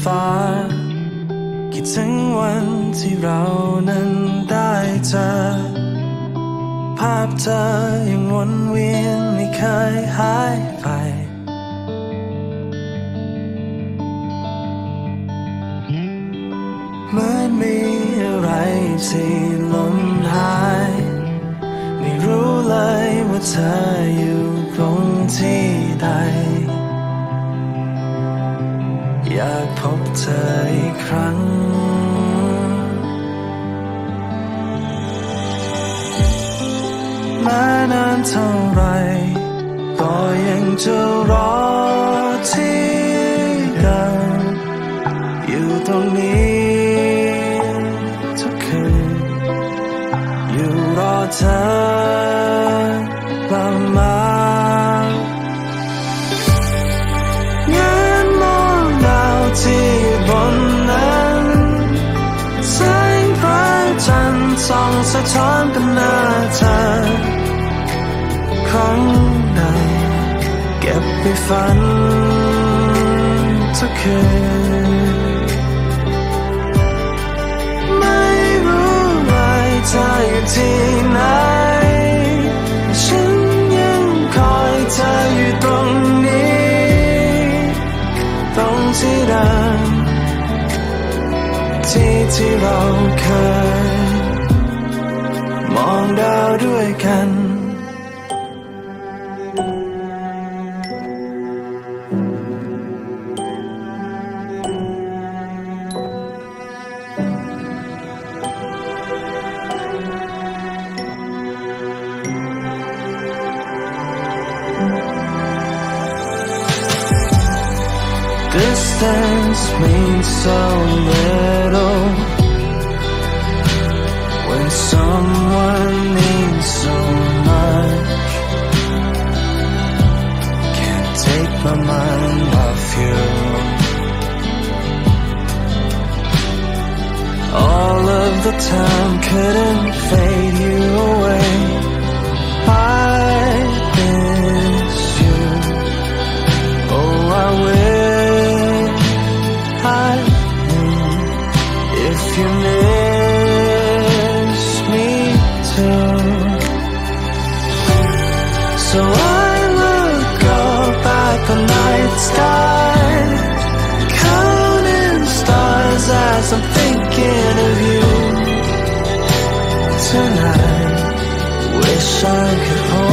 ฟ้าคิดถึงวันที่เรานั้นได้เจอภาพเธอยังวนเวียนไม่เคยหายไปเหมือนมีอะไรที่ล้นหายไม่รู้เลยว่าเธออยู่ตรงที่ใดอยากพบเธออีกครั้งแม้นานเท่าไรก็ยังจะรอที่เดิมอยู่ตรงนี้ทุกคืนอยู่รอเธอกลับมาเงยมองดาวที่บนนั้นแสงพระจันทร์ส่องสะท้อนเป็นหน้าเธอครั้งใดเก็บไปฝันทุกคืนไม่รู้เลยเธออยู่ที่ไหนฉันยังคอยเธออยู่ตรงนี้ตรงที่เดิมที่เราเคยมองดาวด้วยกัน Distance means so little when someone needs so much. Can't take my mind off you. All of the time couldn't fade you away. I miss you. Oh, I wish I knew if you miss me too. So I look up at the night sky, counting stars as I'm thinking of you tonight. Wish I could hold